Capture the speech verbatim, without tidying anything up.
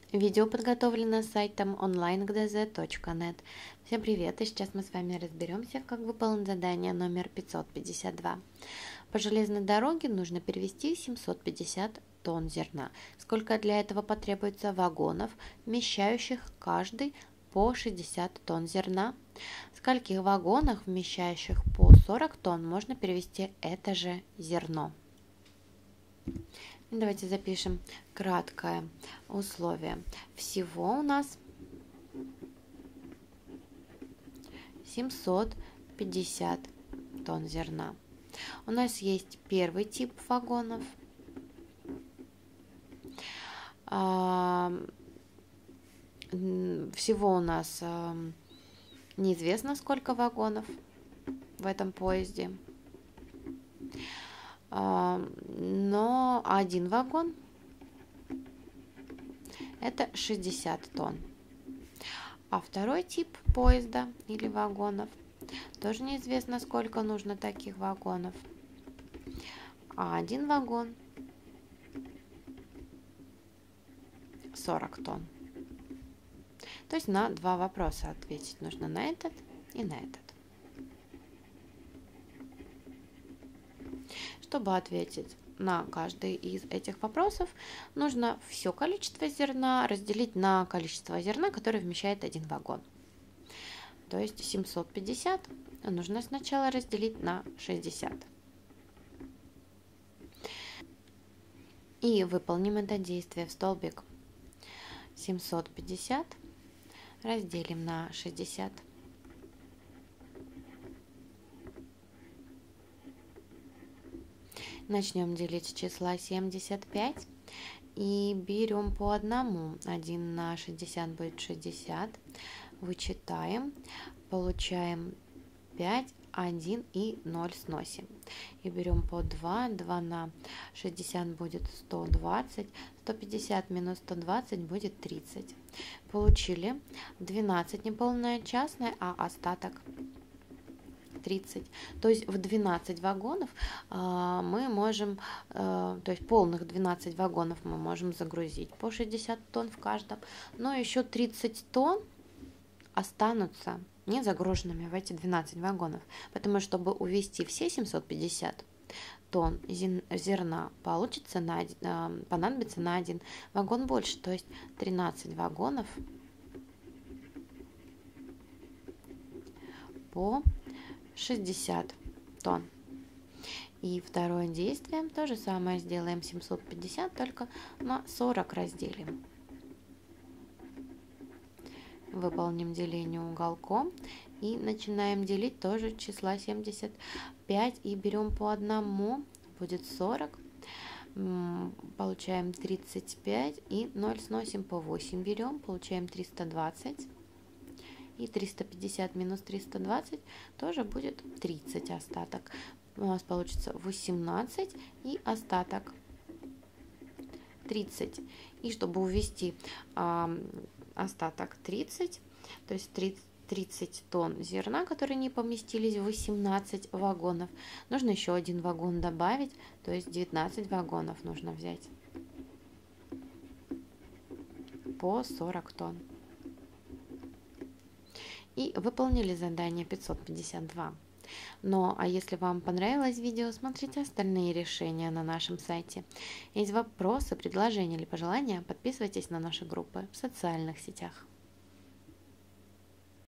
Видео подготовлено сайтом онлайн точка гэ зэ точка нет. Всем привет, и сейчас мы с вами разберемся, как выполнить задание номер пятьсот пятьдесят два. По железной дороге нужно перевезти семьсот пятьдесят тонн зерна. Сколько для этого потребуется вагонов, вмещающих каждый по шестьдесят тонн зерна? В скольких вагонах, вмещающих по сорок тонн, можно перевезти это же зерно? Давайте запишем краткое условие. Всего у нас семьсот пятьдесят тонн зерна. У нас есть первый тип вагонов. Всего у нас неизвестно, сколько вагонов в этом поезде. Но один вагон это шестьдесят тонн. А второй тип поезда или вагонов тоже неизвестно, сколько нужно таких вагонов. А один вагон сорок тонн. То есть на два вопроса ответить нужно, на этот и на этот. Чтобы ответить на каждый из этих вопросов, нужно все количество зерна разделить на количество зерна, которое вмещает один вагон. То есть семьсот пятьдесят нужно сначала разделить на шестьдесят. И выполним это действие в столбик. семьсот пятьдесят разделим на шестьдесят. Начнем делить с числа семьдесят пять и берем по одному. один на шестьдесят будет шестьдесят. Вычитаем, получаем пять, один и ноль сносим. И берем по два. два на шестьдесят будет сто двадцать. сто пятьдесят минус сто двадцать будет тридцать. Получили двенадцать неполная частная, а остаток тридцать. То есть в двенадцать вагонов э, мы можем, э, то есть полных двенадцать вагонов мы можем загрузить по шестьдесят тонн в каждом, но еще тридцать тонн останутся не загруженными в эти двенадцать вагонов, потому что чтобы увезти все семьсот пятьдесят тонн зерна, получится на, э, понадобится на один вагон больше, то есть тринадцать вагонов по шестьдесят тонн. И второе действие, то же самое сделаем, семьсот пятьдесят, только на сорок разделим. Выполним деление уголком и начинаем делить тоже числа семьдесят пять и берем по одному, будет сорок. Получаем тридцать пять и ноль сносим, по восемь берем, получаем триста двадцать. И триста пятьдесят минус триста двадцать тоже будет тридцать остаток. У нас получится восемнадцать и остаток тридцать. И чтобы увести э, остаток тридцать, то есть тридцать тонн зерна, которые не поместились в восемнадцать вагонов, нужно еще один вагон добавить, то есть девятнадцать вагонов нужно взять по сорок тонн. И выполнили задание пятьсот пятьдесят два. Ну, а если вам понравилось видео, смотрите остальные решения на нашем сайте. Есть вопросы, предложения или пожелания, подписывайтесь на наши группы в социальных сетях.